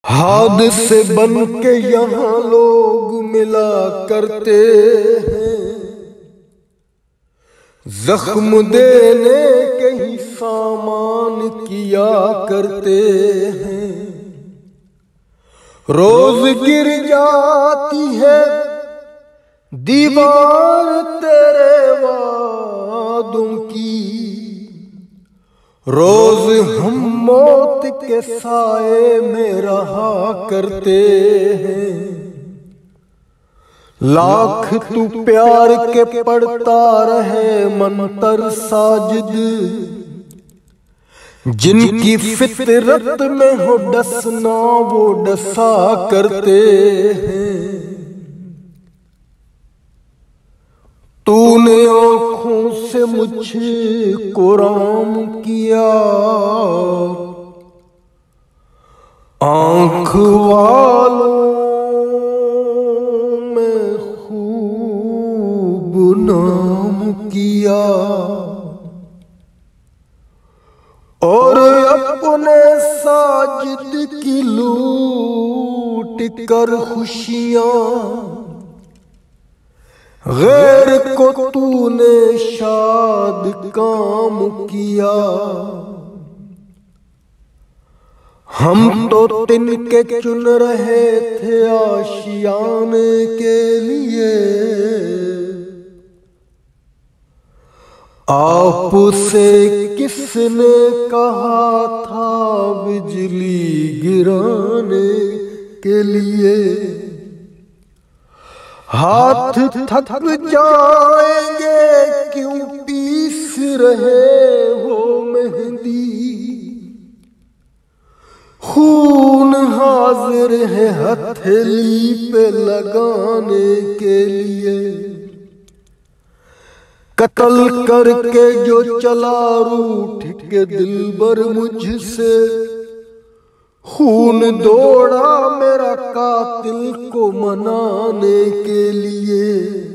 हादसे बन के यहाँ लोग मिला करते हैं, जख्म देने के ही सामान किया करते हैं। रोज गिर जाती है दीवार तेरे वादों की, रोज हम मौत के साए में रहा करते हैं। लाख तू प्यार के पढ़ता रहे मंतर साजिद, जिनकी फितरत में हो डसना वो डसा करते हैं। तूने आँखों से मुझको राम किया, आँख वालों में खूब नाम किया, और अपने साजिद की लूट कर खुशियां गैर को तूने शाद काम किया। हम तो तिनके चुन रहे थे आशियाने के लिए, आपसे किसने कहा था बिजली गिराने के लिए। हाथ थक जाएंगे क्यों पीस रहे हो मेहंदी, खून हाजिर है हथेली पे लगाने के लिए। कत्ल करके जो चला रूठ के दिलबर मुझसे, खून दौड़ा मेरा कातिल को मनाने के लिए।